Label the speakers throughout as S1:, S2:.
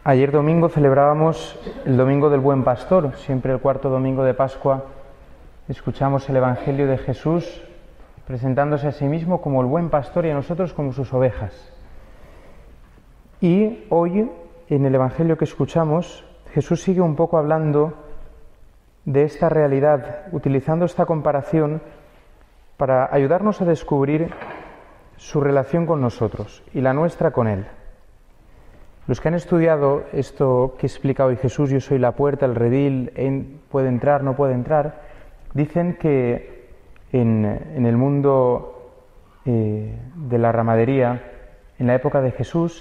S1: Ayer domingo celebrábamos el Domingo del Buen Pastor. Siempre el cuarto domingo de Pascua escuchamos el Evangelio de Jesús presentándose a sí mismo como el buen pastor y a nosotros como sus ovejas. Y hoy, en el Evangelio que escuchamos, Jesús sigue un poco hablando de esta realidad, utilizando esta comparación para ayudarnos a descubrir su relación con nosotros y la nuestra con Él. Los que han estudiado esto que explica hoy Jesús, yo soy la puerta, el redil, puede entrar, no puede entrar, dicen que en el mundo de la ramadería, en la época de Jesús,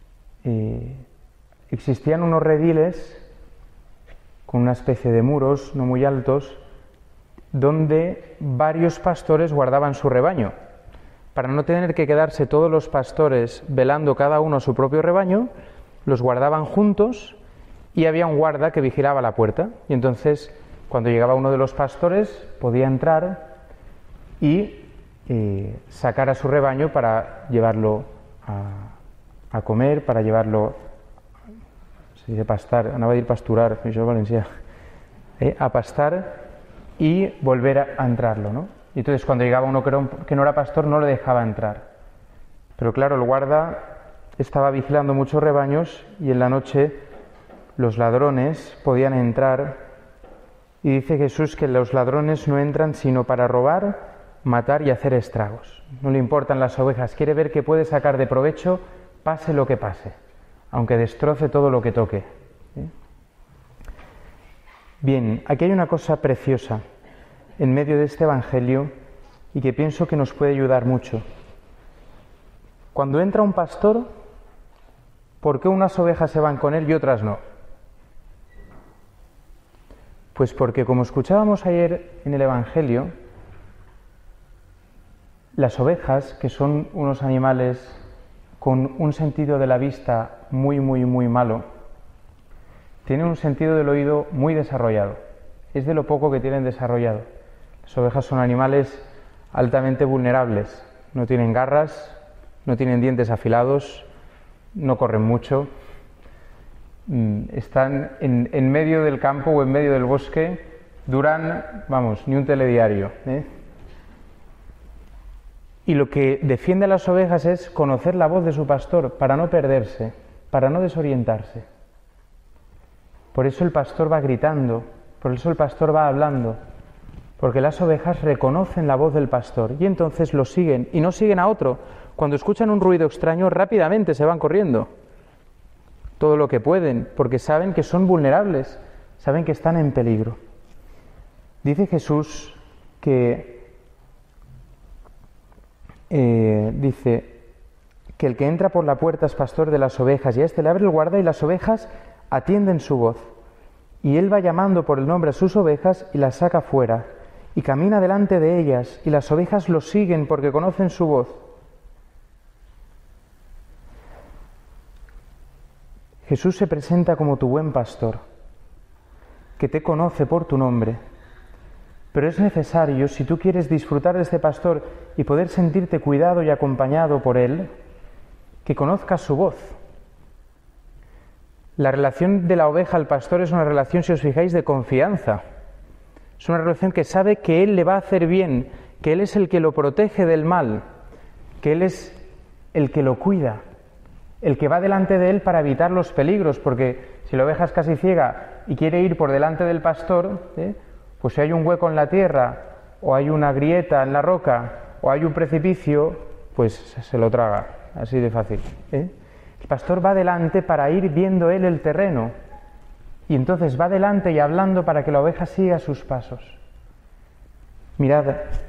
S1: existían unos rediles con una especie de muros no muy altos, donde varios pastores guardaban su rebaño. Para no tener que quedarse todos los pastores velando cada uno su propio rebaño, los guardaban juntos y había un guarda que vigilaba la puerta. Y entonces, cuando llegaba uno de los pastores, podía entrar y sacar a su rebaño para llevarlo a comer, para llevarlo, se dice pastar, anava a dir pasturar, això és valencià, a pastar y volver a entrarlo, ¿no? Y entonces cuando llegaba uno que no era pastor no le dejaba entrar. Pero claro, el guarda estaba vigilando muchos rebaños y en la noche los ladrones podían entrar, y dice Jesús que los ladrones no entran sino para robar, matar y hacer estragos. No le importan las ovejas, quiere ver qué puede sacar de provecho, pase lo que pase, aunque destroce todo lo que toque. Bien, aquí hay una cosa preciosa en medio de este Evangelio y que pienso que nos puede ayudar mucho. Cuando entra un pastor, ¿por qué unas ovejas se van con él y otras no? Pues porque, como escuchábamos ayer en el Evangelio, las ovejas, que son unos animales con un sentido de la vista muy malo, tienen un sentido del oído muy desarrollado. Es de lo poco que tienen desarrollado. Las ovejas son animales altamente vulnerables. No tienen garras, no tienen dientes afilados, no corren mucho. Están en medio del campo o en medio del bosque, duran, ni un telediario. Y lo que defiende a las ovejas es conocer la voz de su pastor para no perderse, para no desorientarse. Por eso el pastor va gritando, por eso el pastor va hablando, porque las ovejas reconocen la voz del pastor y entonces lo siguen y no siguen a otro. Cuando escuchan un ruido extraño, rápidamente se van corriendo, todo lo que pueden, porque saben que son vulnerables, saben que están en peligro. Dice Jesús que el que entra por la puerta es pastor de las ovejas, y a este le abre el guarda y las ovejas atienden su voz. Y él va llamando por el nombre a sus ovejas y las saca fuera, y camina delante de ellas, y las ovejas lo siguen porque conocen su voz. Jesús se presenta como tu buen pastor, que te conoce por tu nombre. Pero es necesario, si tú quieres disfrutar de este pastor y poder sentirte cuidado y acompañado por él, que conozcas su voz. La relación de la oveja al pastor es una relación, si os fijáis, de confianza. Es una relación que sabe que él le va a hacer bien, que él es el que lo protege del mal, que él es el que lo cuida, el que va delante de él para evitar los peligros, porque si la oveja es casi ciega y quiere ir por delante del pastor, pues si hay un hueco en la tierra, o hay una grieta en la roca, o hay un precipicio, pues se lo traga, así de fácil. El pastor va delante para ir viendo él el terreno, y entonces va delante y hablando para que la oveja siga sus pasos. Mirad,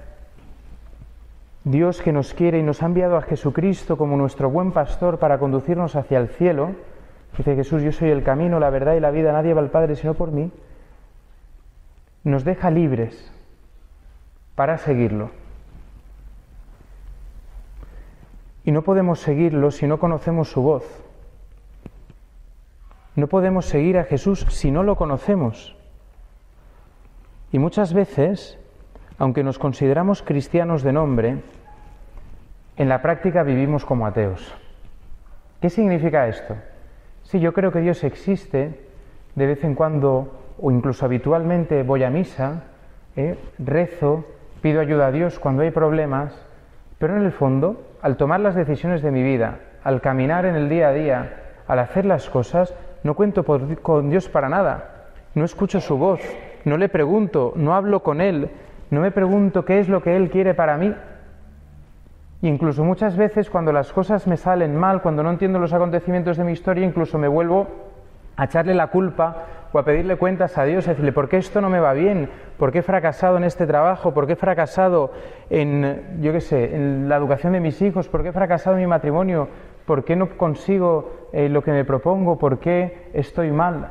S1: Dios, que nos quiere y nos ha enviado a Jesucristo como nuestro buen pastor para conducirnos hacia el cielo, dice Jesús, yo soy el camino, la verdad y la vida, nadie va al Padre sino por mí, nos deja libres para seguirlo. Y no podemos seguirlo si no conocemos su voz. No podemos seguir a Jesús si no lo conocemos. Y muchas veces, aunque nos consideramos cristianos de nombre, en la práctica vivimos como ateos. ¿Qué significa esto? Sí, yo creo que Dios existe, de vez en cuando o incluso habitualmente voy a misa, rezo, pido ayuda a Dios cuando hay problemas, pero en el fondo, al tomar las decisiones de mi vida, al caminar en el día a día, al hacer las cosas, no cuento con Dios para nada, no escucho su voz, no le pregunto, no hablo con Él, no me pregunto qué es lo que Él quiere para mí. Y incluso muchas veces cuando las cosas me salen mal, cuando no entiendo los acontecimientos de mi historia, incluso me vuelvo a echarle la culpa o a pedirle cuentas a Dios, a decirle, ¿por qué esto no me va bien? ¿Por qué he fracasado en este trabajo? ¿Por qué he fracasado en, en la educación de mis hijos? ¿Por qué he fracasado en mi matrimonio? ¿Por qué no consigo lo que me propongo? ¿Por qué estoy mal?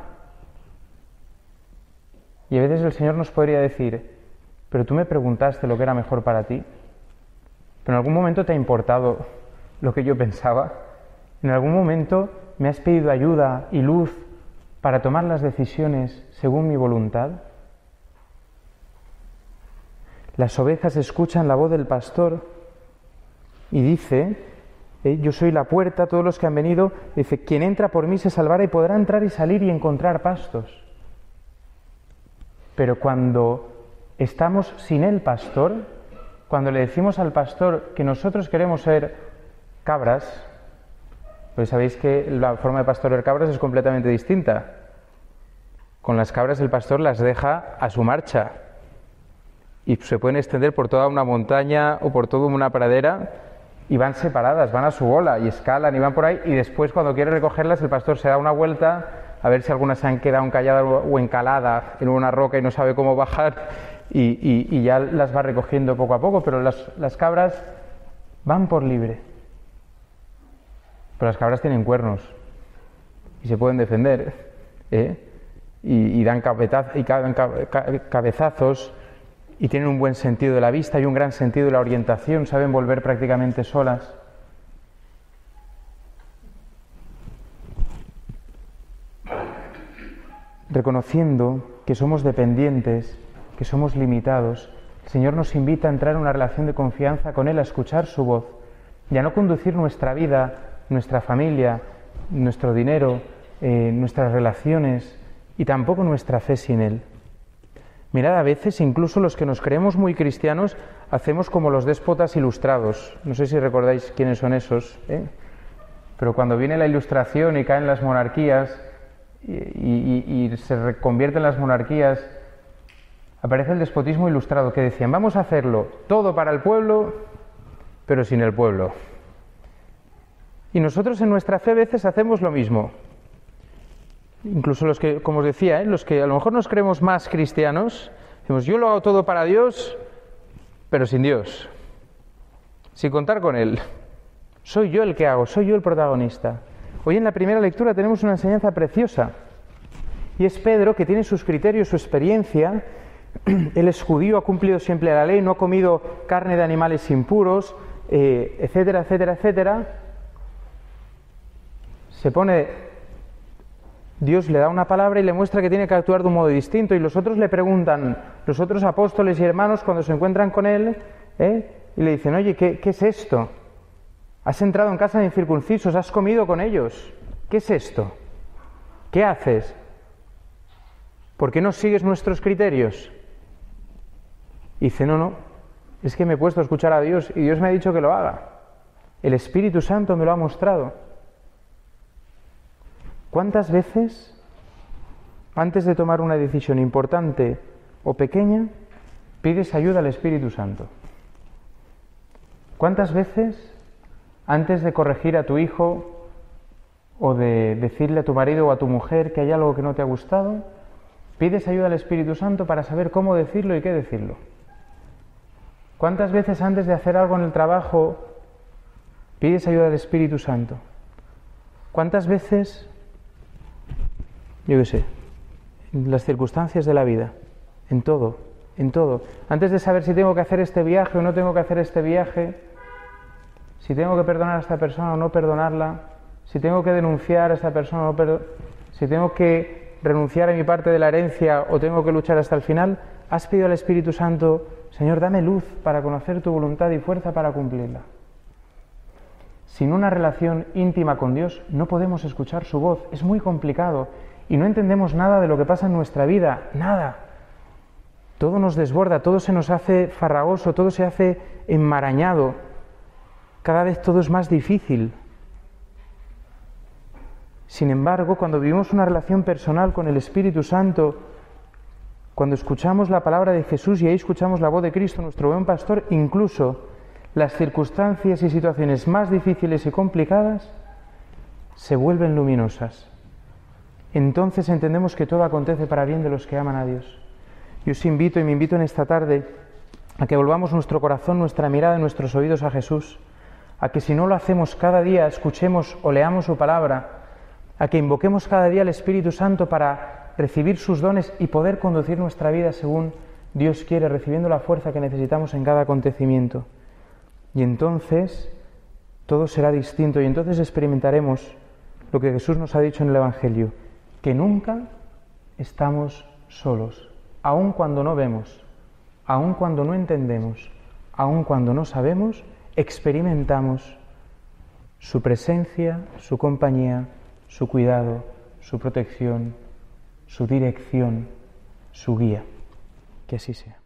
S1: Y a veces el Señor nos podría decir, pero tú me preguntaste lo que era mejor para ti. ¿Pero en algún momento te ha importado lo que yo pensaba? ¿En algún momento me has pedido ayuda y luz para tomar las decisiones según mi voluntad? Las ovejas escuchan la voz del pastor y dice, yo soy la puerta, todos los que han venido, dice, quien entra por mí se salvará y podrá entrar y salir y encontrar pastos. Pero cuando estamos sin el pastor, cuando le decimos al pastor que nosotros queremos ser cabras, pues sabéis que la forma de pastorear cabras es completamente distinta. Con las cabras el pastor las deja a su marcha y se pueden extender por toda una montaña o por toda una pradera y van separadas, van a su bola y escalan y van por ahí, y después cuando quiere recogerlas el pastor se da una vuelta a ver si algunas se han quedado encalladas o encaladas en una roca y no sabe cómo bajar y ya las va recogiendo poco a poco, pero las cabras van por libre. Pero las cabras tienen cuernos y se pueden defender, y dan cabezazos y tienen un buen sentido de la vista y un gran sentido de la orientación, saben volver prácticamente solas. Reconociendo que somos dependientes, que somos limitados, el Señor nos invita a entrar en una relación de confianza con Él, a escuchar su voz y a no conducir nuestra vida, nuestra familia, nuestro dinero, nuestras relaciones y tampoco nuestra fe sin Él. Mirad, a veces incluso los que nos creemos muy cristianos hacemos como los déspotas ilustrados. No sé si recordáis quiénes son esos, pero cuando viene la Ilustración y caen las monarquías y se reconvierten las monarquías, aparece el despotismo ilustrado, que decían, vamos a hacerlo todo para el pueblo, pero sin el pueblo. Y nosotros en nuestra fe a veces hacemos lo mismo. Incluso los que, como os decía, los que a lo mejor nos creemos más cristianos, decimos, yo lo hago todo para Dios, pero sin Dios, sin contar con Él. Soy yo el que hago, soy yo el protagonista. Hoy en la primera lectura tenemos una enseñanza preciosa, y es Pedro, que tiene sus criterios, su experiencia. Él es judío, ha cumplido siempre la ley, no ha comido carne de animales impuros, etcétera, etcétera, etcétera. Se pone... Dios le da una palabra y le muestra que tiene que actuar de un modo distinto, y los otros le preguntan, los otros apóstoles y hermanos cuando se encuentran con él, y le dicen, oye, ¿qué es esto? Has entrado en casa de incircuncisos, has comido con ellos, ¿qué es esto? ¿Qué haces? ¿Por qué no sigues nuestros criterios? Y dice, no, es que me he puesto a escuchar a Dios y Dios me ha dicho que lo haga. El Espíritu Santo me lo ha mostrado. ¿Cuántas veces, antes de tomar una decisión importante o pequeña, pides ayuda al Espíritu Santo? ¿Cuántas veces, antes de corregir a tu hijo o de decirle a tu marido o a tu mujer que hay algo que no te ha gustado, pides ayuda al Espíritu Santo para saber cómo decirlo y qué decirlo? ¿Cuántas veces antes de hacer algo en el trabajo pides ayuda al Espíritu Santo? ¿Cuántas veces... yo qué sé, en las circunstancias de la vida, en todo, antes de saber si tengo que hacer este viaje o no tengo que hacer este viaje, si tengo que perdonar a esta persona o no perdonarla, si tengo que denunciar a esta persona o no si tengo que renunciar a mi parte de la herencia o tengo que luchar hasta el final, has pedido al Espíritu Santo, Señor, dame luz para conocer tu voluntad y fuerza para cumplirla. sin una relación íntima con Dios, no podemos escuchar su voz. Es muy complicado y no entendemos nada de lo que pasa en nuestra vida, nada. Todo nos desborda, todo se nos hace farragoso, todo se hace enmarañado. Cada vez todo es más difícil. Sin embargo, cuando vivimos una relación personal con el Espíritu Santo, cuando escuchamos la palabra de Jesús y ahí escuchamos la voz de Cristo, nuestro buen pastor, incluso las circunstancias y situaciones más difíciles y complicadas se vuelven luminosas. Entonces entendemos que todo acontece para bien de los que aman a Dios. Yo os invito y me invito en esta tarde a que volvamos nuestro corazón, nuestra mirada y nuestros oídos a Jesús, a que si no lo hacemos cada día, escuchemos o leamos su palabra, a que invoquemos cada día al Espíritu Santo para recibir sus dones y poder conducir nuestra vida según Dios quiere, recibiendo la fuerza que necesitamos en cada acontecimiento. Y entonces todo será distinto y entonces experimentaremos lo que Jesús nos ha dicho en el Evangelio, que nunca estamos solos, aun cuando no vemos, aun cuando no entendemos, aun cuando no sabemos, experimentamos su presencia, su compañía, su cuidado, su protección, su dirección, su guía. Que así sea.